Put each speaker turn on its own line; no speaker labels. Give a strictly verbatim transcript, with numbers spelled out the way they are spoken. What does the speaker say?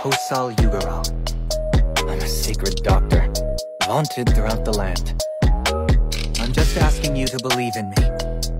Hohsalle. I'm a sacred doctor, vaunted throughout the land. I'm just asking you to believe in me.